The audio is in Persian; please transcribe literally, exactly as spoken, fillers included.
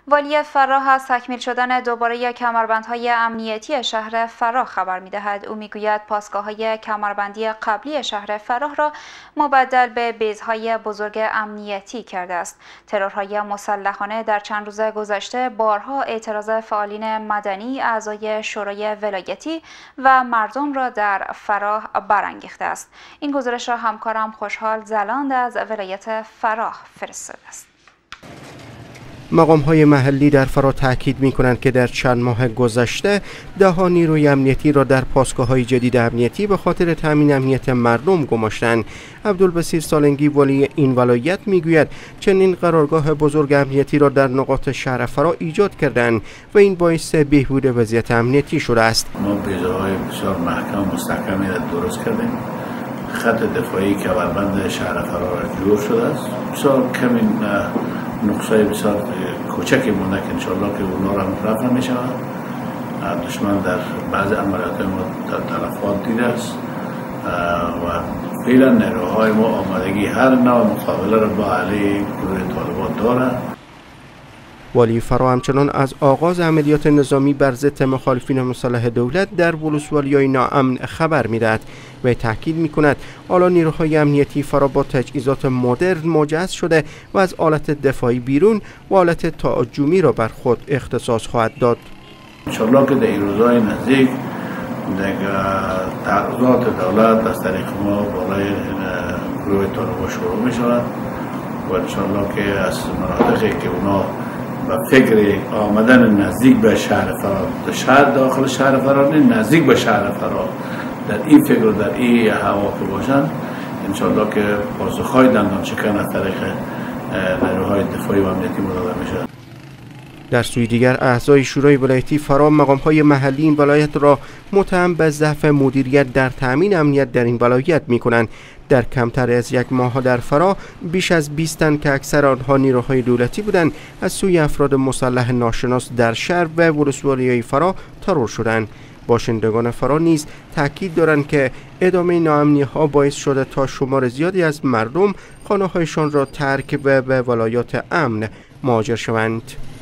والی فراه از تکمیل شدن دوباره کمربندهای امنیتی شهر فراه خبر می‌دهد. او می‌گوید پاسگاه‌های کمربندی قبلی شهر فراه را مبدل به بیزهای بزرگ امنیتی کرده است. ترورهای مسلحانه در چند روز گذشته بارها اعتراض فعالین مدنی، اعضای شورای ولایتی و مردم را در فراه برانگیخته است. این گزارش را همکارم خوشحال زلاند از ولایت فراه فرستاده است. مقام‌های محلی در فراه تاکید می‌کنند که در چند ماه گذشته ده‌ها نیروی امنیتی را در پاسگاه‌های جدید امنیتی به خاطر تامین امنیت مردم گماشتند. عبدالبصیر سالنگی والی این ولایت می‌گوید چنین قرارگاه بزرگ امنیتی را در نقاط شهر فراه ایجاد کردند و این باعث بهبود وضعیت امنیتی شده است. ما بیزه‌های بسیار محکم مستحکمی را درست کردیم. خط دفاعی کمربند شهر فراه جور شده است. بسیار کمی نقصای بسیار کوچکی مونده که انشاءالله که اونا را رفع می شود. دشمن در بعض عملیات ما تلفات دیده است و فعلا نیروهای ما آمادگی هر نوع مقابله را با علیه گروه طالبان دارد. والی فراه همچنان از آغاز عملیات نظامی بر ضد مخالفین مسلح دولت در ولسوالی‌های ناامن خبر می‌دهد و تاکید می‌کند حالا نیروهای امنیتی فراه با تجهیزات مدرن مجهز شده و از آلت دفاعی بیرون و آلت تعجمی را بر خود اختصاص خواهد داد. انشاءالله که در این روزهای نزدیک تعرضات دولت از طریق ما بالای گروه طالبان شروع می‌شود و انشاءالله که از مناطقی که اونا و فکر آمدن نزدیک به شهر فراه، شهر داخل شهر فراه نه، نزدیک به شهر فراه در این فکر و در این هوا که باشند انشاءالله که پاسخهای دندان شکن از طریق نیروهای دفاعی و امنیتی مداوم میشود. در سوی دیگر اعضای شورای ولایتی فراه مقام‌های محلی این ولایت را متهم به ضعف مدیریت در تامین امنیت در این ولایت می‌کنند. در کمتر از یک ماه در فراه بیش از بیست تن که اکثر آنها نیروهای دولتی بودند از سوی افراد مسلح ناشناس در شهر و ولسوالی‌های فراه ترور شدند. باشندگان فراه نیز تاکید دارند که ادامه ناامنی‌ها باعث شده تا شمار زیادی از مردم خانه‌هایشان را ترک و به ولایات امن مهاجر شوند.